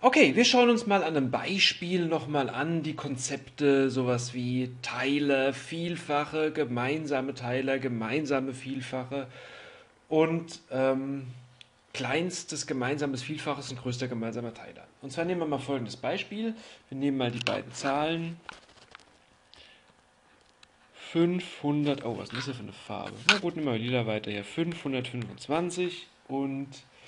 Okay, wir schauen uns mal an einem Beispiel nochmal an die Konzepte, sowas wie Teiler, Vielfache, gemeinsame Teiler, gemeinsame Vielfache und kleinstes gemeinsames Vielfaches und größter gemeinsamer Teiler. Und zwar nehmen wir mal folgendes Beispiel. Wir nehmen mal die beiden Zahlen 500, oh, was ist das hier für eine Farbe? Na gut, nehmen wir lila weiter hier. 525 und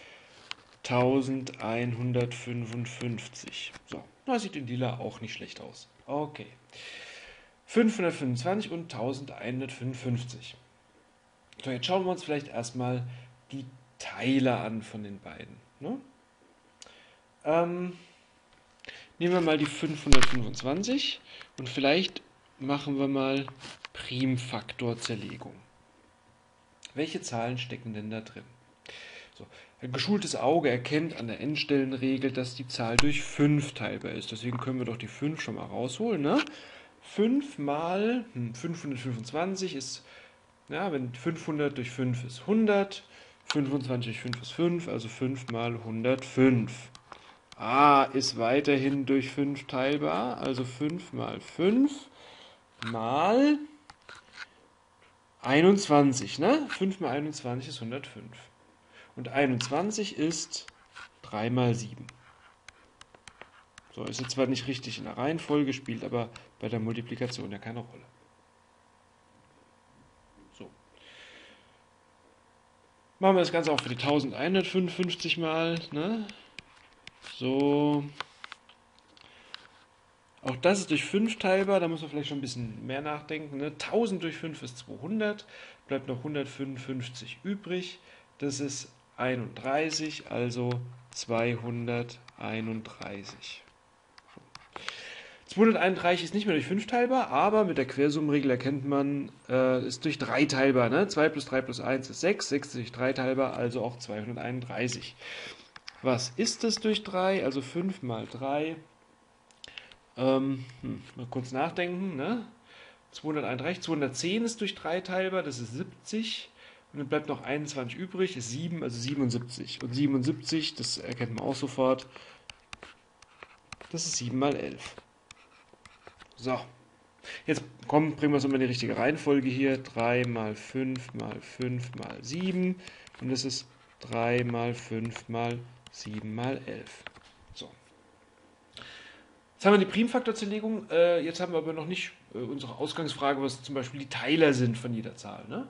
1155. So, das sieht in lila auch nicht schlecht aus. Okay. 525 und 1155. So, jetzt schauen wir uns vielleicht erstmal die Teiler an von den beiden. Ne? Nehmen wir mal die 525 und vielleicht machen wir mal Primfaktorzerlegung. Welche Zahlen stecken denn da drin? So, ein geschultes Auge erkennt an der Endstellenregel, dass die Zahl durch 5 teilbar ist. Deswegen können wir doch die 5 schon mal rausholen. Ne? 5 mal 525 ist, ja, wenn 500 durch 5 ist 100, 25 durch 5 ist 5, also 5 mal 105. A ist weiterhin durch 5 teilbar, also 5 mal 5 mal 21. Ne? 5 mal 21 ist 105. Und 21 ist 3 mal 7. So, ist jetzt zwar nicht richtig in der Reihenfolge, spielt aber bei der Multiplikation ja keine Rolle. So. Machen wir das Ganze auch für die 1155 mal. Ne? So. Auch das ist durch 5 teilbar, da muss man vielleicht schon ein bisschen mehr nachdenken. Ne? 1000 durch 5 ist 200, bleibt noch 155 übrig. Das ist 31, also 231. 231 ist nicht mehr durch 5 teilbar, aber mit der Quersummenregel erkennt man, ist durch 3 teilbar. Ne? 2 plus 3 plus 1 ist 6, 6 ist durch 3 teilbar, also auch 231. Was ist das durch 3? Also 5 mal 3. Mal kurz nachdenken. Ne? 231, 210 ist durch 3 teilbar, das ist 70. Und dann bleibt noch 21 übrig, ist 7, also 77. Und 77, das erkennt man auch sofort, das ist 7 mal 11. So, jetzt komm, bringen wir es immer in die richtige Reihenfolge hier. 3 mal 5 mal 5 mal 7. Und das ist 3 mal 5 mal 7 mal 11. So. Jetzt haben wir die Primfaktorzerlegung. Jetzt haben wir aber noch nicht unsere Ausgangsfrage, was zum Beispiel die Teiler sind von jeder Zahl. Ne?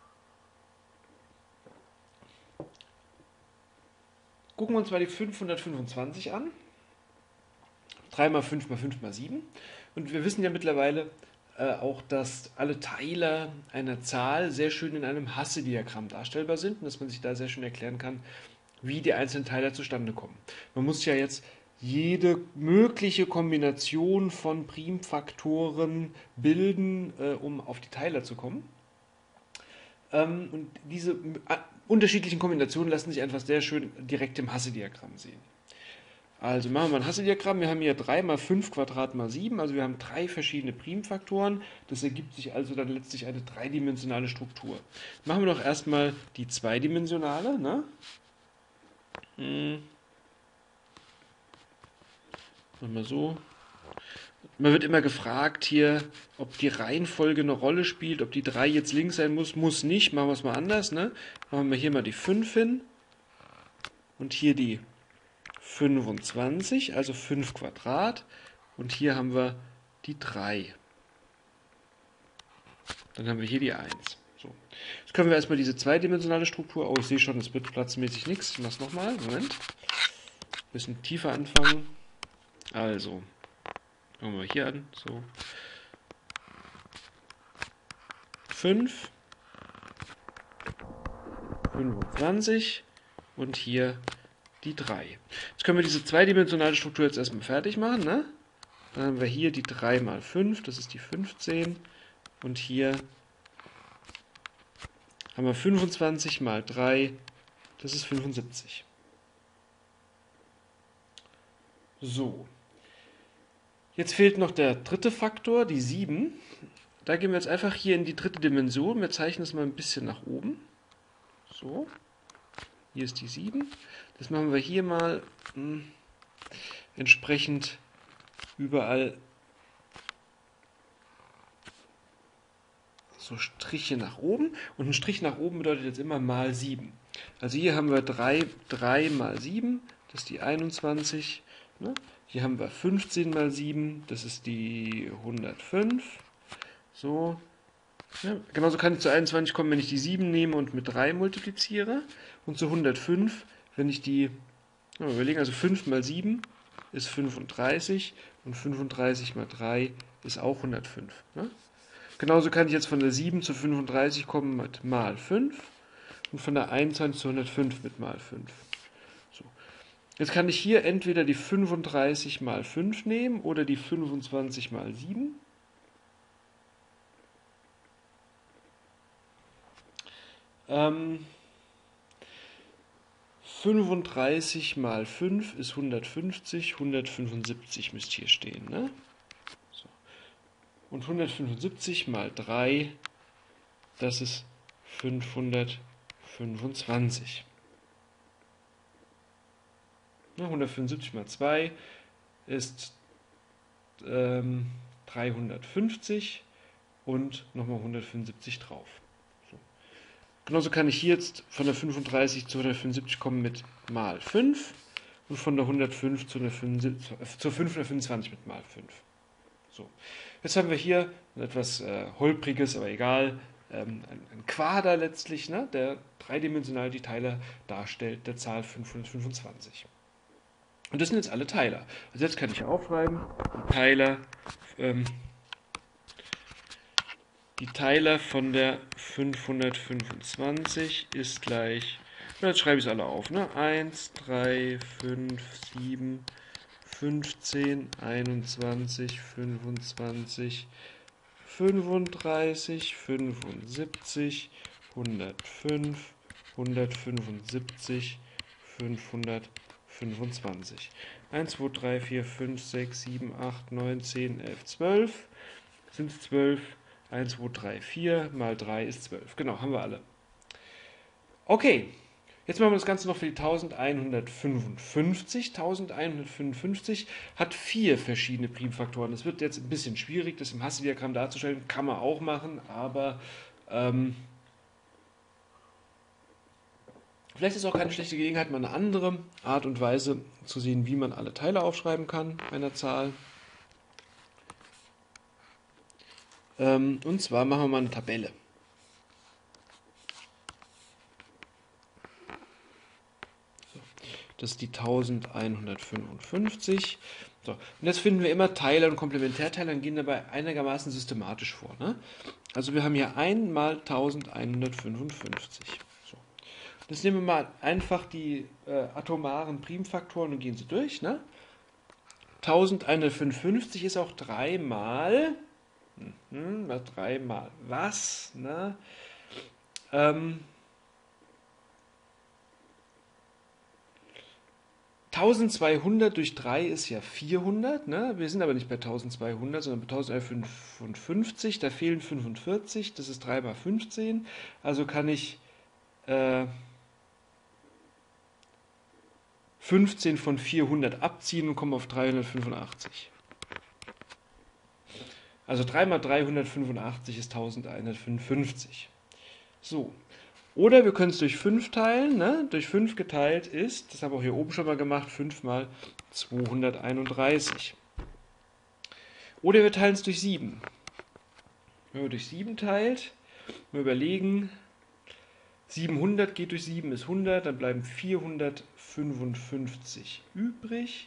Gucken wir uns mal die 525 an. 3 mal 5 mal 5 mal 7. Und wir wissen ja mittlerweile auch, dass alle Teiler einer Zahl sehr schön in einem Hasse-Diagramm darstellbar sind und dass man sich da sehr schön erklären kann, wie die einzelnen Teiler zustande kommen. Man muss ja jetzt jede mögliche Kombination von Primfaktoren bilden, um auf die Teiler zu kommen. Und diese unterschiedlichen Kombinationen lassen sich einfach sehr schön direkt im Hasse-Diagramm sehen. Also machen wir mal ein Hasse-Diagramm. Wir haben hier 3 mal 5 Quadrat mal 7. Also wir haben 3 verschiedene Primfaktoren. Das ergibt sich also dann letztlich eine dreidimensionale Struktur. Machen wir doch erstmal die zweidimensionale. Ne? Machen wir so. Man wird immer gefragt hier, ob die Reihenfolge eine Rolle spielt, ob die 3 jetzt links sein muss. Muss nicht. Machen wir es mal anders. Ne? Machen wir hier mal die 5 hin. Und hier die 25, also 5 Quadrat. Und hier haben wir die 3. Dann haben wir hier die 1. So. Jetzt können wir erstmal diese zweidimensionale Struktur. Oh, ich sehe schon, es wird platzmäßig nichts. Ich mache es nochmal. Moment. Ein bisschen tiefer anfangen. Also, fangen wir hier an. So. 5, 25 und hier die 3. Jetzt können wir diese zweidimensionale Struktur jetzt erstmal fertig machen. Ne? Dann haben wir hier die 3 mal 5, das ist die 15. Und hier haben wir 25 mal 3, das ist 75. So. Jetzt fehlt noch der dritte Faktor, die 7. Da gehen wir jetzt einfach hier in die dritte Dimension. Wir zeichnen es mal ein bisschen nach oben. So. Hier ist die 7. Das machen wir hier mal entsprechend überall so Striche nach oben. Und ein Strich nach oben bedeutet jetzt immer mal 7. Also hier haben wir 3 mal 7, das ist die 21. Ne? Hier haben wir 15 mal 7, das ist die 105. So. Ja, genauso kann ich zu 21 kommen, wenn ich die 7 nehme und mit 3 multipliziere. Und zu 105, wenn ich die, mal überlegen, also 5 mal 7 ist 35 und 35 mal 3 ist auch 105. Ne? Genauso kann ich jetzt von der 7 zu 35 kommen mit mal 5 und von der 21 zu 105 mit mal 5. So. Jetzt kann ich hier entweder die 35 mal 5 nehmen oder die 25 mal 7. 35 mal 5 ist 150, 175 müsste hier stehen. Ne? So. Und 175 mal 3, das ist 525. 175 mal 2 ist 350 und nochmal 175 drauf. So. Genauso kann ich hier jetzt von der 35 zu 175 kommen mit mal 5 und von der 105 zu 525 mit mal 5. So. Jetzt haben wir hier etwas Holpriges, aber egal, ein Quader letztlich, ne, der dreidimensional die Teiler darstellt, der Zahl 525. Und das sind jetzt alle Teiler. Also jetzt kann ich aufschreiben, die Teiler von der 525 ist gleich, jetzt schreibe ich es alle auf, ne? 1, 3, 5, 7, 15, 21, 25, 35, 75, 105, 175, 525. 1, 2, 3, 4, 5, 6, 7, 8, 9, 10, 11, 12. Sind es 12? 1, 2, 3, 4 mal 3 ist 12. Genau, haben wir alle. Okay, jetzt machen wir das Ganze noch für die 1155. 1155 hat 4 verschiedene Primfaktoren. Das wird jetzt ein bisschen schwierig, das im Hasse-Diagramm darzustellen. Kann man auch machen, aber vielleicht ist es auch keine schlechte Gelegenheit, mal eine andere Art und Weise zu sehen, wie man alle Teile aufschreiben kann bei einer Zahl. Und zwar machen wir mal eine Tabelle. Das ist die 1155. So, und jetzt finden wir immer Teiler und Komplementärteiler und gehen dabei einigermaßen systematisch vor. Ne? Also wir haben hier 1 mal 1155. So. Jetzt nehmen wir mal einfach die atomaren Primfaktoren und gehen sie durch. Ne? 1155 ist auch 3 mal... 3 mal was? Ne? 1200 durch 3 ist ja 400. Ne? Wir sind aber nicht bei 1200, sondern bei 1155. Da fehlen 45. Das ist 3 mal 15. Also kann ich 15 von 400 abziehen und komme auf 385. Also 3 mal 385 ist 1155. So. Oder wir können es durch 5 teilen. Ne? Durch 5 geteilt ist, das haben wir auch hier oben schon mal gemacht, 5 mal 231. Oder wir teilen es durch 7. Wenn man durch 7 teilt, wir überlegen, 700 geht durch 7 ist 100, dann bleiben 455 übrig.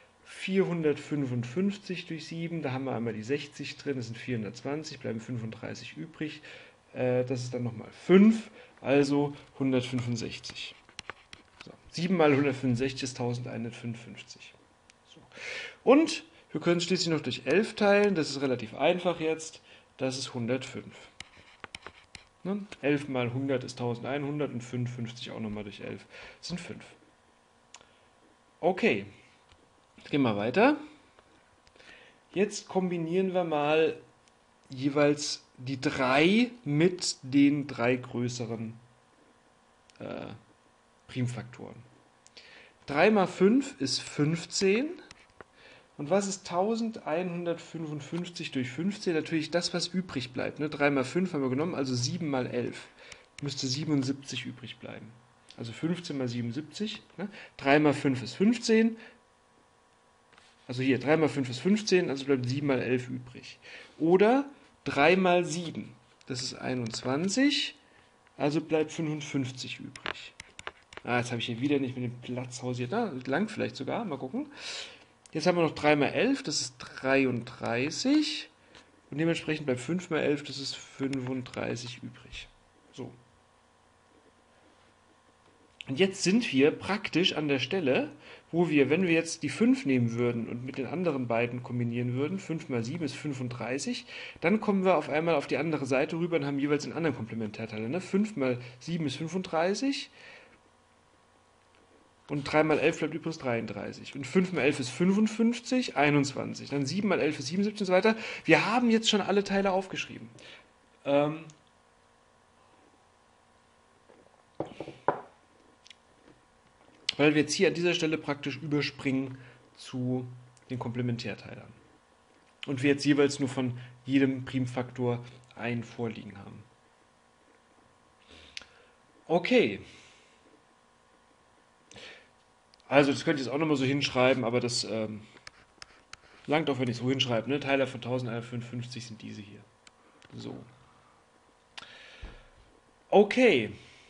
455 durch 7, da haben wir einmal die 60 drin, das sind 420, bleiben 35 übrig. Das ist dann nochmal 5, also 165. So, 7 mal 165 ist 1155. So. Und wir können es schließlich noch durch 11 teilen, das ist relativ einfach jetzt, das ist 105. Ne? 11 mal 100 ist 1100 und 55 auch nochmal durch 11 sind 5. Okay. Gehen wir weiter. Jetzt kombinieren wir mal jeweils die 3 mit den 3 größeren Primfaktoren. 3 mal 5 ist 15. Und was ist 1155 durch 15? Natürlich das, was übrig bleibt. Ne? 3 mal 5 haben wir genommen, also 7 mal 11. Müsste 77 übrig bleiben. Also 15 mal 77. Ne? 3 mal 5 ist 15. Also hier, 3 mal 5 ist 15, also bleibt 7 mal 11 übrig. Oder 3 mal 7, das ist 21, also bleibt 55 übrig. Jetzt habe ich hier wieder nicht mit dem Platz hausiert. Langt vielleicht sogar, mal gucken. Jetzt haben wir noch 3 mal 11, das ist 33. Und dementsprechend bleibt 5 mal 11, das ist 35 übrig. So. Und jetzt sind wir praktisch an der Stelle, wo wir, wenn wir jetzt die 5 nehmen würden und mit den anderen beiden kombinieren würden, 5 mal 7 ist 35, dann kommen wir auf einmal auf die andere Seite rüber und haben jeweils einen anderen Komplementärteiler. Ne? 5 mal 7 ist 35 und 3 mal 11 bleibt übrigens 33. Und 5 mal 11 ist 55, 21. Dann 7 mal 11 ist 77 und so weiter. Wir haben jetzt schon alle Teile aufgeschrieben. Weil wir jetzt hier an dieser Stelle praktisch überspringen zu den Komplementärteilern. Und wir jetzt jeweils nur von jedem Primfaktor einen vorliegen haben. Okay. Also das könnt ihr jetzt auch nochmal so hinschreiben, aber das langt auch, wenn ich es so hinschreibe. Ne? Teiler von 1155 sind diese hier. So. Okay.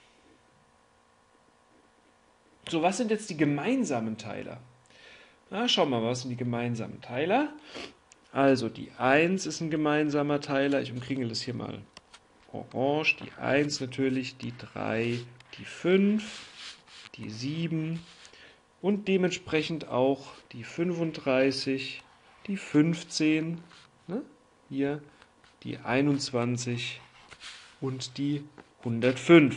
So, was sind jetzt die gemeinsamen Teiler? Schauen wir mal, was sind die gemeinsamen Teiler? Also, die 1 ist ein gemeinsamer Teiler. Ich umkringel das hier mal orange. Die 1 natürlich, die 3, die 5, die 7 und dementsprechend auch die 35, die 15, ne? Hier die 21 und die 105.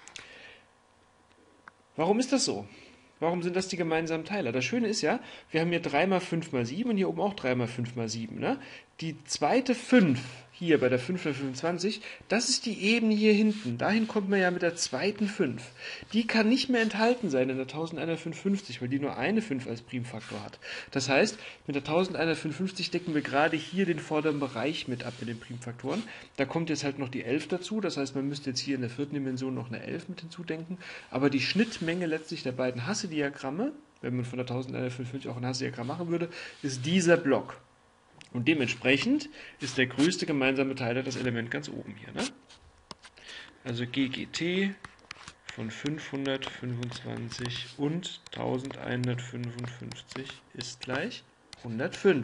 Warum ist das so? Warum sind das die gemeinsamen Teiler? Das Schöne ist ja, wir haben hier 3 mal 5 mal 7 und hier oben auch 3 mal 5 mal 7. Ne? Die zweite 5 hier bei der 5 mal 25, das ist die Ebene hier hinten. Dahin kommt man ja mit der zweiten 5. Die kann nicht mehr enthalten sein in der 1155, weil die nur eine 5 als Primfaktor hat. Das heißt, mit der 1155 decken wir gerade hier den vorderen Bereich mit ab mit den Primfaktoren. Da kommt jetzt halt noch die 11 dazu. Das heißt, man müsste jetzt hier in der vierten Dimension noch eine 11 mit hinzudenken. Aber die Schnittmenge letztlich der beiden Hasse-Diagramme, wenn man von der 1155 auch ein Hasse-Diagramm machen würde, ist dieser Block. Und dementsprechend ist der größte gemeinsame Teiler das Element ganz oben hier. Ne? Also GGT von 525 und 1155 ist gleich 105.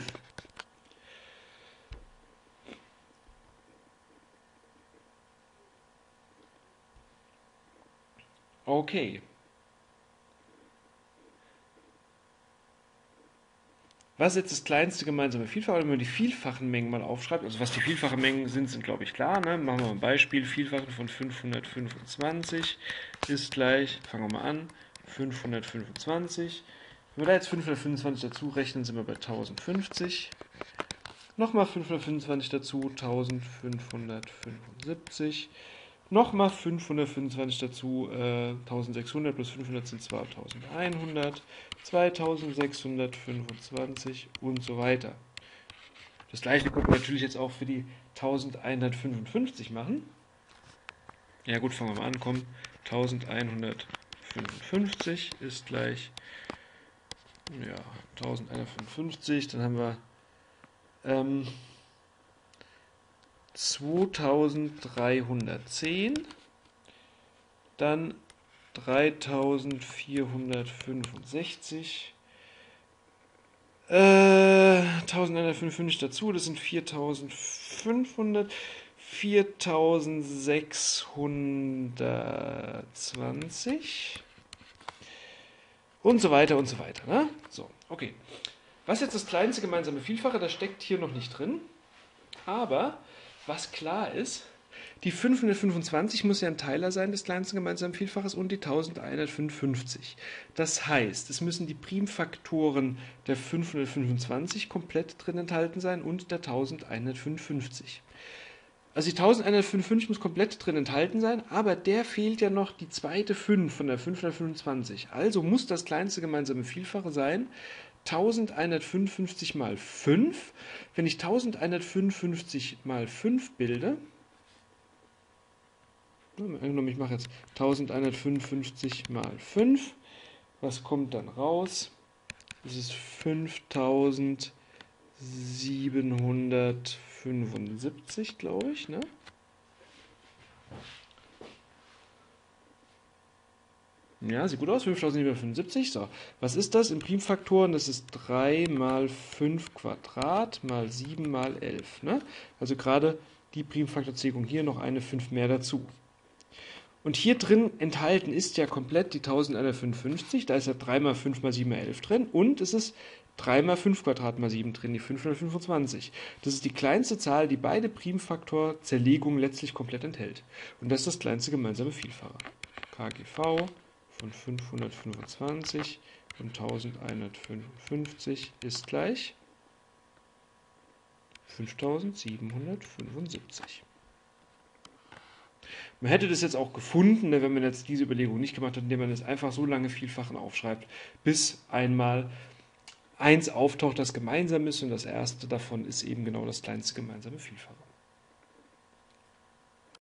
Okay. Was ist jetzt das kleinste gemeinsame Vielfache? Wenn man die vielfachen Mengen mal aufschreibt, also was die vielfachen Mengen sind glaube ich klar. Ne? Machen wir mal ein Beispiel. Vielfachen von 525 ist gleich, fangen wir mal an, 525. Wenn wir da jetzt 525 dazu rechnen, sind wir bei 1050. Nochmal 525 dazu, 1575. Nochmal 525 dazu, 1600 plus 500 sind 2100, 2625 und so weiter. Das gleiche können wir natürlich jetzt auch für die 1155 machen. Ja gut, fangen wir mal an, komm. 1155 ist gleich 1155, dann haben wir 2310, dann 3465, 1155 dazu, das sind 4500, 4620 und so weiter und so weiter. Ne? So, okay. Was jetzt das kleinste gemeinsame Vielfache, das steckt hier noch nicht drin. Aber was klar ist, die 525 muss ja ein Teiler sein des kleinsten gemeinsamen Vielfaches und die 1155. Das heißt, es müssen die Primfaktoren der 525 komplett drin enthalten sein und der 1155. Also die 1155 muss komplett drin enthalten sein, aber der fehlt ja noch die zweite 5 von der 525. Also muss das kleinste gemeinsame Vielfache sein 1155 mal 5. Wenn ich 1155 mal 5 bilde, angenommen ich mache jetzt 1155 mal 5, was kommt dann raus? Das ist 5775, glaube ich, ne? Ja, sieht gut aus, 5775. So, was ist das in Primfaktoren? Das ist 3 mal 5 Quadrat mal 7 mal 11. Ne? Also gerade die Primfaktorzählung hier noch eine 5 mehr dazu. Und hier drin enthalten ist ja komplett die 1155. Da ist ja 3 mal 5 mal 7 mal 11 drin. Und es ist 3 mal 5 Quadrat mal 7 drin, die 525. Das ist die kleinste Zahl, die beide Primfaktorzerlegungen letztlich komplett enthält. Und das ist das kleinste gemeinsame Vielfache. KGV von 525 und 1155 ist gleich 5775. Man hätte das jetzt auch gefunden, wenn man jetzt diese Überlegung nicht gemacht hat, indem man es einfach so lange Vielfachen aufschreibt, bis einmal eins auftaucht, das gemeinsam ist, und das erste davon ist eben genau das kleinste gemeinsame Vielfache.